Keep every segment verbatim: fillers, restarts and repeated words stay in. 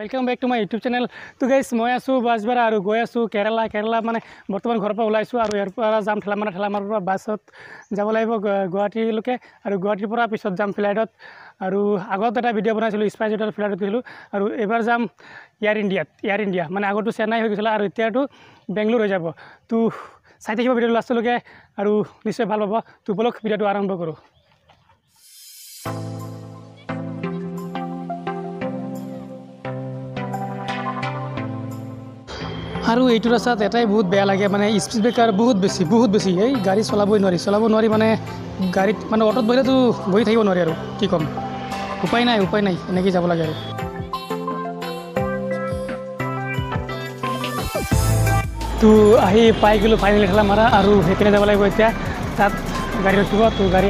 Welcome back to my YouTube channel. तो guys मैं आसो बासबारा और गई आसो केराला केराला माने बर्तमान घर पर ओलाइसो और यार पर जाम ठेलामारा ठेलामारा बासत যাব লাগিব গুৱাহাটীলৈকে और गुवाहाटीर পৰা পিছত যাম ফ্লাইটত और আগত এটা ভিডিও বনাইছিলো স্পাইস জেটৰ ফ্লাইটত গৈছিলো और এবাৰ যাম এয়ার ইন্ডিয়াত এয়ার ইন্ডিয়া মানে আগতো চেন্নাই হৈ গৈছিল और এতিয়াটো বেংগলোৰ হৈ যাব। তো চাই থাকিব ভিডিঅ লাষ্টলৈকে और নিশ্চয় ভাল পাব। তো বলক ভিডিঅটো আৰম্ভ কৰো। और यू रास्तात एटाई बहुत बेया लगे माने स्पीड ब्रेकार बहुत बेसि बहुत बेसि गाड़ी चलाबई नोरी चलाब नोरी माने गाड़ी माने अटोत बहिले तो बहि थाकिब नोरी आरो कि कम उपाय नाई उपाय नाई एनेके जाब लागे आरो। तो आही पाई गलो फाइनली ठेला मारा और हेपिने जाब लागिब एतिया तात गाड़ी रखिब। तो गाड़ी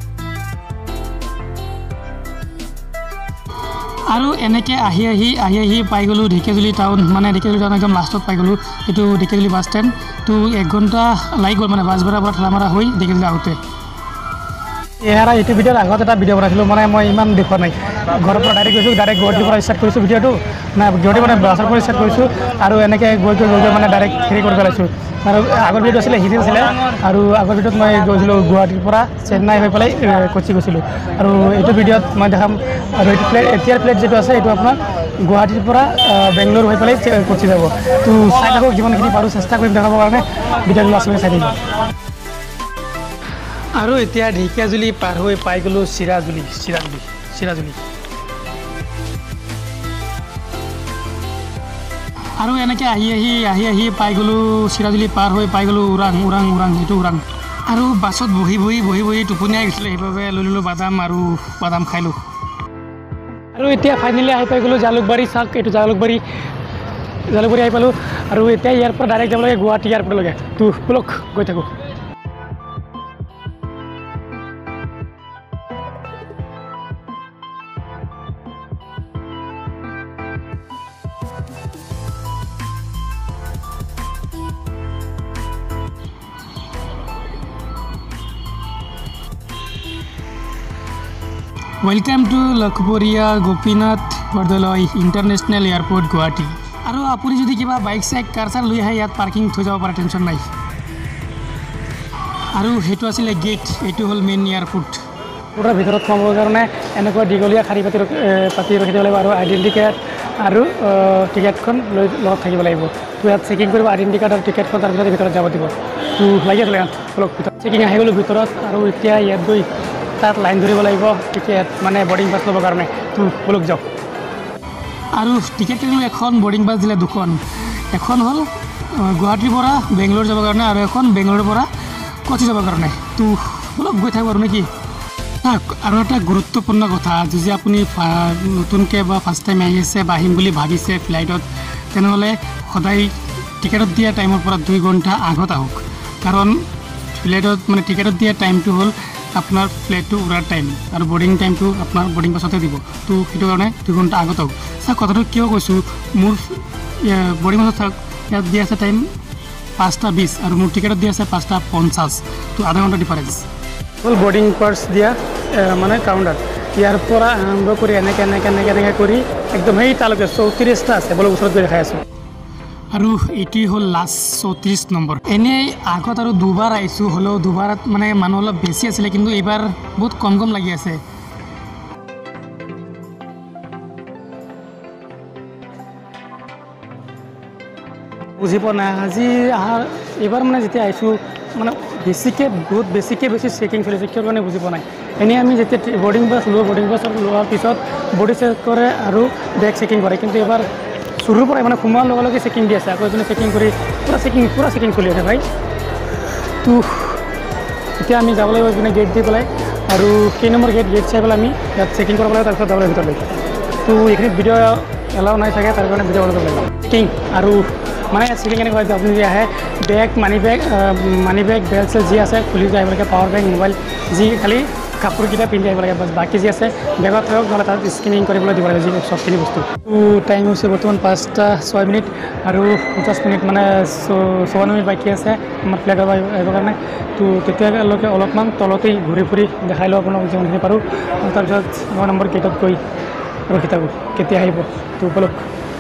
और एनेके आহি आহি आহি आহি पाई गलो ढेकियाजुली टाउन माने ढेकियाजुली टाउन एकदम लास्टत पाई गलो एटु ढेकियाजुली बास स्टैंड। तो एक घंटा लाग गल माने बासबारा पर ठेलामारा होई ढेकियाजुली आउते यारा इटु भिडिओर आगत एटा भिडिओ बनाइছিলো माने মই ইমান দেখো নাই घर पर डायरेक्ट গৈছো डायरेक्ट गुवाहाटीर पर स्टार्ट কৰিছো भिडिओটো ना गुवाहाटी माने बासर पर स्टार्ट কৰিছো और एनेके गय गय गय माने डायरेक्ट फेरी কৰি পেলাইছো। और आगर भिडिओ आছিলে हिरिल आছিলে और आगर भिडिओत मैं গৈছিলো गुवाहाटीर পৰা চেন্নাই হৈ পেলাই কোচি গৈছিলো और এইটো भिडिओत मैं দেখাম और এইটো প্লেট এতিয়াৰ প্লেট যেটো আছে এইটো আপোনাৰ गुवाहाटीर পৰা बेंगलोर হৈ পেলাই কোচি যাব। তো চাই থাকক যিমানখিনি পাৰো চেষ্টা কৰিম দেখাবৰ কাৰণে भिडिओটো লাষ্টলৈকে চাই থাকিব। और इतना ढेकियाजुली पार हो पाई गलो सिराजुली सिराजुली सिराजुली और एनेके आহি आহি आহি आহি पाई गलो सिराजुली पार हो पाई गलो उरांग उरांग उरांग ये उरांग और बासत बहि बहि बहि बहि टुपनियाई गई সেইভাবে লৈ ললো बादाम और बादाम खाइलो। और इतना फाइनली आহি पाई गलो जालुकबारी चाक ये जालुकबारी जालुकबारी आহি पालो और इतना यार पर डायरेक्ट যাব লাগে गुवाहाटी एयरपोर्टলৈকে। तो ब्लक गई থাকো। Welcome to Lokpriya Gopinath Bordoloi international airport Guwahati. और आपुनी যদি কিবা বাইক সাইক কাৰ চাৰ লৈ আহে ইয়াত পাৰ্কিং থৈ যাব পাৰে টেনশন নাই। और সেইটো আছিল গেট এইটো হল মেইন এয়াৰপোর্ট। পুৰা ভিতৰত সোমাবৰ কাৰণে এনেকুৱা দীঘলীয়া খাৰী পাতি পাতি ৰখি দিব লাগিব আৰু আইডেন্টি কাৰ্ড আৰু টিকেটখন লৈ লগত থাকিব লাগিব। তো ইয়াত চেকিং কৰিব আইডেন্টি কাৰ্ড আৰু টিকেটখন তাৰ ভিতৰত ভিতৰত যাব দিব। তো লাগি আছিলে ইয়াত অলপ ভিতৰত চেকিং আহি গ'লো ভিতৰত আৰু এতিয়া ইয়াত গৈ তাত লাইন ধৰিব লাগিব টিকেট মানে বৰ্ডিং পাছ ল'বৰ কাৰণে। তো বলক যাওক। আৰু টিকেট কিনিলোঁ এখন বৰ্ডিং পাছ দিলে দুখন এখন হ'ল গুৱাহাটীৰ পৰা বেংগলোৰ যাবৰ কাৰণে আৰু এখন বেংগলোৰৰ পৰা কোচি যাবৰ কাৰণে। তো বলক গৈ থাকোঁ আৰু নেকি। আৰু এটা গুৰুত্বপূৰ্ণ কথা যদি আপুনি নতুনকৈ বা ফাৰ্ষ্ট টাইম আহি আছে বা আহিম বুলি ভাবিছে ফ্লাইটত তেনেহ'লে সদায় টিকেটত দিয়া টাইমৰ পৰা দুই ঘণ্টা আগত আহক কাৰণ ফ্লাইটত মানে টিকেটত দিয়া টাইমটো হ'ল আপনার ফ্লাইটটো উড়ার টাইম আর বোর্ডিং টাইমটো আপনার বোর্ডিং পাছতে দিব। তো সেইটো কাৰণে দুই ঘণ্টা আগত আহক। স্যার কথাটো কিয় কৈছোঁ মোৰ বোর্ডিং পাছত থাক ইয়াত দিয়া আছে টাইম পাঁচটা বিছ আৰু মোৰ টিকেটত দিয়া আছে পাঁচটা পঞ্চাছ। তো আধা ঘণ্টা ডিফাৰেঞ্চ হ'ল বোর্ডিং পাছ দিয়া মানে কাউণ্টাৰ ইয়াৰ পৰা আৰম্ভ কৰি এনেকৈ এনেকৈ এনেকৈ এনেকৈ কৰি একদম সেই তালৈকে চৌত্ৰিছটা আছে বলক ওচৰত গৈ দেখাই আছোঁ। और ये हल लास्ट चौत्रिस नम्बर एने आगत और दुबार आईसो हलो दुबार माने मानु अलग बेसि आছিলে किन्तु एबार बहुत कम कम लगी आछे। बुझी पा ना আজি आहार एबार माने जेते आईसो माने बेसिके बहुत बेसिके बेसि चेकिंग चलिছে কিয় কাৰণে বুজি পোৱা নাই। এনে আমি যেতে বোর্ডিং পাস লো বোর্ডিং পাস লোৱাৰ পিছত বডি চেক কৰে আৰু বেক চেকিং কৰে কিন্তু এবাৰ शुरूर पर मैं सोमार लगे लगे चेकिंग दी आको चेकिंग कर पूरा चेकिंग पूरा चेकिंग चलि है भाई। तो इतना आम যাব লাগিব इपने गेट दी पे और कई नम्बर गेट गेट चाई पे आम इतना चेकिंग कर तरह যাব লাগিব ভিতৰলৈ। तो ये भिडिओ एलाउ ना चाहे तार कारण भिडिओ बना चेकिंग और माने चेकिंग के अपनी जी है बेग मानी बेग मानी बेग बेल्ट सेल्ट जी आसे खुली जाए पावर बैंक मोबाइल जी खाली কাপোৰকেইটা পিন্ধি আহিব লাগে বাছ বাকী যি আছে বেগত থওক নহ'লে তাত স্কেনিং কৰিবলৈ দিব লাগে যি চবখিনি বস্তু। তো টাইম হৈছে বৰ্তমান পাঁচটা ছয় মিনিট আৰু পঞ্চাছ মিনিট মানে চৌৱন্ন মিনিট বাকী আছে আমাৰ ফ্লাইটৰ আহিবৰ কাৰণে। তো তেতিয়ালৈকে অলপমান তলতেই ঘূৰি ফুৰি দেখাই লওঁ আপোনাক যিমানখিনি পাৰোঁ। তাৰপিছত ন নম্বৰ গেটত গৈ ৰখি থাকোঁ কেতিয়া আহিব। তো উপলক্ষ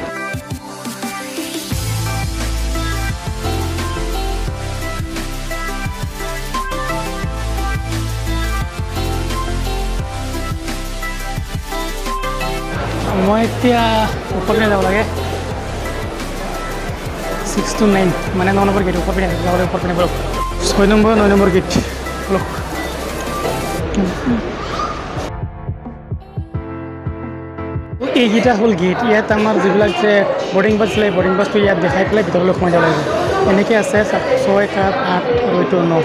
মই এতিয়া ওপৰলৈ যাব লাগে ছিক্স টু নাইন মানে ন নম্বৰ গেট ওপৰ পিনে যাব লাগে ওপৰ পিনে বলক ছয় নম্বৰ নয় নম্বৰ গেট বলক এইকেইটা হ'ল গেট ইয়াত আমাৰ যিবিলাক যে বৰ্ডিং বাছ আছিলে বৰ্ডিং বাছটো ইয়াত দেখাই পেলাই ভিতৰলৈ সোমাই যাব লাগিব এনেকৈ আছে ছয় সাত আঠ আৰু এইটো ন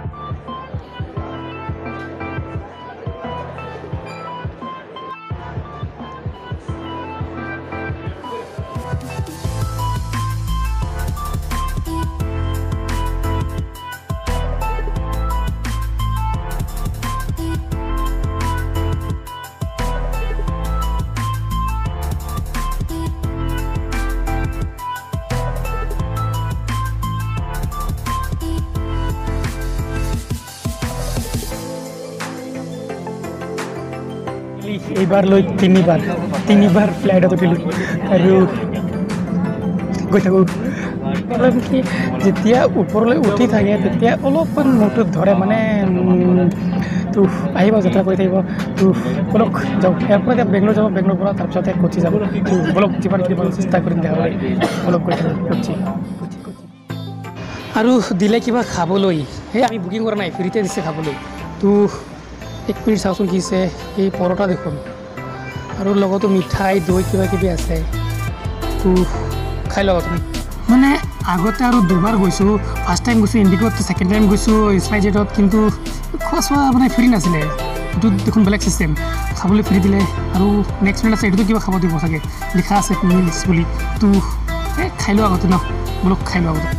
এইবাৰ লৈ তিনিবাৰ তিনিবাৰ ফ্লাইটত উঠিলোঁ আৰু গৈ থাকোঁ প্ৰব্লেম কি যেতিয়া ওপৰলৈ উঠি থাকে তেতিয়া অলপমান মূৰটোত ধৰে মানে তো আহিব যাত্ৰা কৰি থাকিব তো বলক যাওক ইয়াৰ পৰা এতিয়া বেংগলোৰ যাব বেংগলোৰ পৰা তাৰপিছতে কোচি যাব তো বলক যিমান খিনি চেষ্টা কৰিম দেখাবলৈ বলক গৈ থাকোঁ কোচি আৰু দিলে কিবা খাবলৈ সেই আমি বুকিং কৰা নাই ফ্ৰীতে দিছে খাবলৈ তো এক মিনিট চাওঁচোন কি আছে এই পৰঠা দেখোন আৰু লগতো মিঠাই দৈ কিবা কিবি আছে তো খাই লওঁ তুমি মানে আগতে আৰু দুবাৰ গৈছোঁ ফাৰ্ষ্ট টাইম গৈছোঁ ইণ্ডিগ'ত ছেকেণ্ড টাইম গৈছোঁ স্পাইজেটত কিন্তু খোৱা চোৱা মানে ফ্ৰী নাছিলে এইটো দেখোন বেলেগ চিষ্টেম খাবলৈ ফ্ৰী দিলে আৰু নেক্সট মিনিট আছে এইটোতো কিবা খাব দিব চাগে লিখা আছে মিলছ বুলি তো এই খাই লওঁ আগতে ন বলক খাই লওঁ আগতে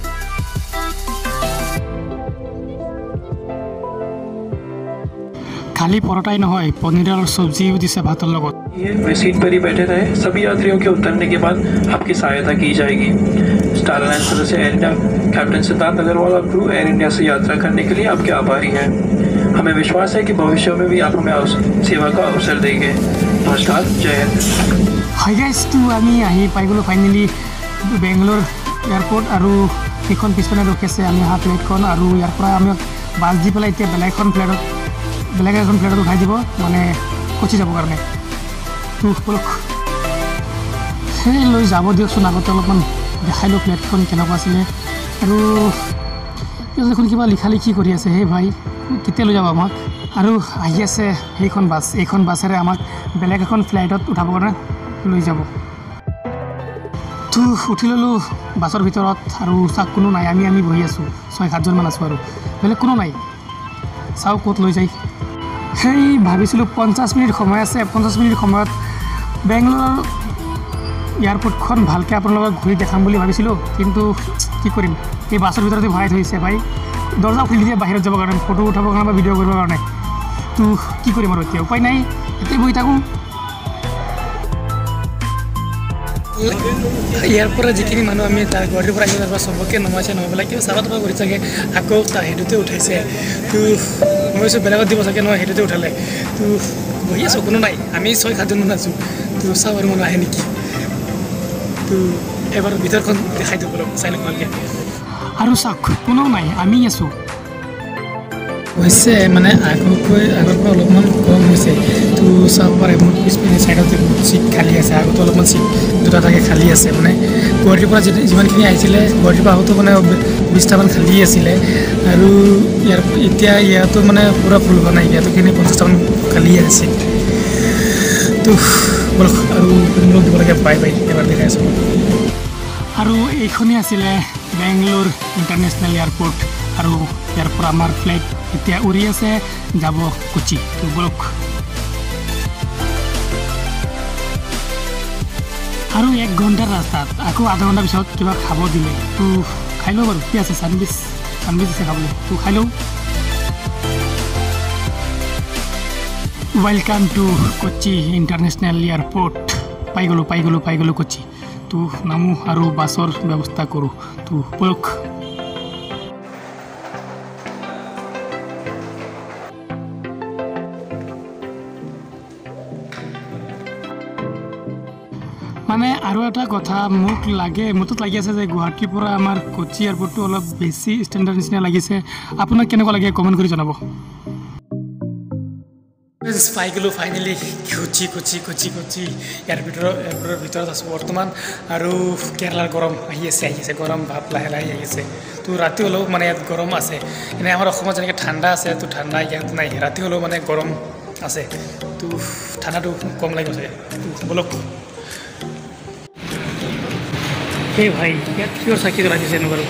खाली परोठाई নহয় पनीर और सब्जी दिसे भातर लगत ये सीट पर ही बैठे रहे सभी यात्रियों के उतरने के बाद आपकी सहायता की जाएगी स्टार अलायंस सदस्य एयर इंडिया कैप्टन सिद्धार्थ अग्रवाल और क्रू एयर इंडिया से यात्रा करने के लिए आपके आभारी हैं हमें विश्वास है कि भविष्य में भी आप हमें सेवा का अवसर देंगे नमस्कार जय हिंद हाय गाइस तो আমি আহি পাই গলো ফাইনালি বেংগলোৰ এয়াৰপোৰ্ট আৰু এখন পিছনে ৰখিছে আমি হা প্লেটখন আৰু ইয়াৰ পৰা আমি বাছ দি পেলাই এতিয়া বেলেগখন প্লেটত বেলেগ এখন প্লেটত উঠাই দিব মানে কোচি যাবৰ কাৰণে তো বলক সেই লৈ যাব দিয়কচোন আগতে অলপমান দেখাই লওঁ প্লেটখন কেনেকুৱা আছিলে আৰু এখন কিবা লিখা লিখি কৰি আছে হে ভাই কেতিয়া লৈ যাব আমাক আৰু আহি আছে সেইখন বাছ এইখন বাছেৰে আমাক বেলেগ এখন ফ্লাইটত উঠাবৰ কাৰণে লৈ যাব তো উঠি ল'লোঁ বাছৰ ভিতৰত আৰু চাওক কোনো নাই আমি আমি বহি আছোঁ ছয় সাতজনমান আছোঁ আৰু বেলেগ কোনো নাই চাওক ক'ত লৈ যায় সেই ভাবিছিলোঁ পঞ্চাছ মিনিট সময় আছে পঞ্চাছ মিনিট সময়ত বেংগলোৰৰ এয়াৰপৰ্টখন ভালকৈ আপোনালোকক ঘূৰি দেখাম বুলি ভাবিছিলোঁ কিন্তু কি কৰিম এই বাছৰ ভিতৰতে ভৰাই থৈছে ভাই দৰ্জা খুলি দিয়ে বাহিৰত যাবৰ কাৰণে ফটো উঠাবৰ কাৰণে বা ভিডিঅ' কৰিবৰ কাৰণে তো কি কৰিম আৰু এতিয়া উপায় নাই এতিয়া বহি থাকোঁ ইয়াৰ পৰা যিখিনি মানুহ আমি তাৰ গুৱাহাটীৰ পৰা আহিলে চবকে নমাইছে নমাই পেলাই কিবা চাবা তাবা কৰি চাগে আকৌ তাৰ সেইটোতে উঠাইছে তো মই ভাবিছোঁ বেলেগত দিব চাগে নহয় সেইটোতে উঠালে তো বহি আছোঁ কোনো নাই আমি ছয় সাতজনমান আছোঁ তো চাওঁ আৰু মানুহ আহে নেকি তো এবাৰ ভিতৰখন দেখাই দিব অলপ চাই লওক ভালকৈ আৰু চাওক কোনো নাই আমি আছোঁ হৈছে মানে আগতকৈ আগৰ পৰা অলপমান কম হৈছে তো চাব পাৰে মোৰ পিছপিনে চাইডতে চিট খালী আছে আগতে অলপমান চিট দুটা থাকে খালী আছে মানে গুৱাহাটীৰ পৰা যিমানখিনি আহিছিলে গুৱাহাটীৰ পৰা আহোঁতে মানে বিছটামান খালী আছিলে আৰু ইয়াৰ এতিয়া ইয়াতো মানে পূৰা ফুল হোৱা নাই ইয়াতোখিনি পঞ্চাছটামান খালী আছে তো বলক আৰু বেংগলোৰ দিব লাগে বাই বাই এবাৰ দেখাই আছোঁ আৰু এইখনেই আছিলে বেংগলোৰ ইণ্টাৰনেশ্যনেল এয়াৰপৰ্ট আৰু ইয়াৰ পৰা আমাৰ ফ্লাইট এতিয়া উৰি আছে যাব কোচি তো বলক আৰু এক ঘণ্টাৰ ৰাস্তাত আকৌ আধা ঘণ্টাৰ পিছত কিবা খাব দিলে তো খাই লওঁ বাৰু কি আছে চানবিচ চানবিচ আছে খাবলৈ তো খাই লওঁ welcome to Kochi international airport পাই গ'লোঁ পাই গ'লোঁ পাই গ'লোঁ কোচি তো নামো আৰু বাছৰ ব্যৱস্থা কৰোঁ তো বলক মানে আৰু এটা কথা মোক লাগে মোৰতো লাগি আছে যে গুৱাহাটীৰ পৰা আমাৰ কোচি এয়াৰপৰ্টটো অলপ বেছি ষ্টেণ্ডাৰ্ড নিচিনা লাগিছে আপোনাক কেনেকুৱা লাগে কমেণ্ট কৰি জনাব পাই গ'লোঁ ফাইনেলি কোচি কোচি কোচি কোচি ইয়াৰ ভিতৰত এবোৰৰ ভিতৰত আছোঁ বৰ্তমান আৰু কেৰেলাৰ গৰম আহি আছে আহি আছে গৰম ভাৱ লাহে লাহে আহি আছে তো ৰাতি হ'লেও মানে ইয়াত গৰম আছে এনে আমাৰ অসমত যেনেকৈ ঠাণ্ডা আছে তো ঠাণ্ডা ইয়াত নাই ৰাতি হ'লেও মানে গৰম আছে তো ঠাণ্ডাটো কম লাগিব চাগে বলক সেই ভাই ইয়াত কিয় চাকি জ্বলাই দিছে বাৰু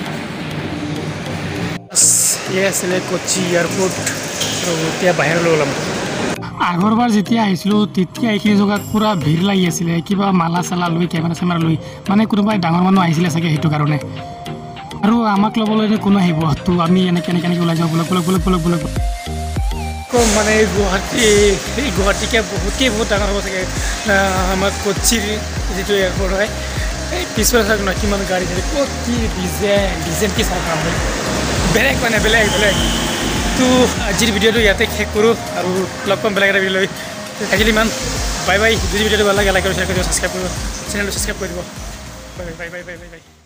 এয়া আছিলে কোচি এয়াৰপৰ্ট আৰু এতিয়া বাহিৰলৈ ওলাম আগৰবাৰ যেতিয়া আহিছিলোঁ তেতিয়া এইখিনি জেগাত পূৰা ভিৰ লাগি আছিলে কিবা মালা চালা লৈ কেমেৰা চেমেৰা লৈ মানে কোনোবাই ডাঙৰ মানুহ আহিছিলে চাগে সেইটো কাৰণে আৰু আমাক ল'বলৈ কোনো আহিব তো আমি এনেকৈ এনেকৈ এনেকৈ ওলাই যাওঁ বলক বলক বলক বলক বলক কম মানে গুৱাহাটী এই গুৱাহাটীকে বহুতেই বহুত ডাঙৰ হ'ব চাগে আমাৰ কোচিৰ যিটো এয়াৰপৰ্ট হয় এই পিছফালে চাওক ন কিমান গাড়ী থাকে ক'ত কি ডিজাইন ডিজাইন কি চাওক হয় বেলেগ মানে বেলেগ বেলেগ তো আজিৰ ভিডিঅ'টো ইয়াতে শেষ কৰোঁ আৰু লগ পাম বেলেগ এটা ভিডিঅ' লৈ থাকিলে ইমান বাই বাই যদি ভিডিঅ'টো ভাল লাগে লাইক আৰু শ্বেয়াৰ কৰি দিব ছাবস্ক্ৰাইব কৰিব চেনেলটো ছাবস্ক্ৰাইব কৰি দিব bye bye bye bye bye bye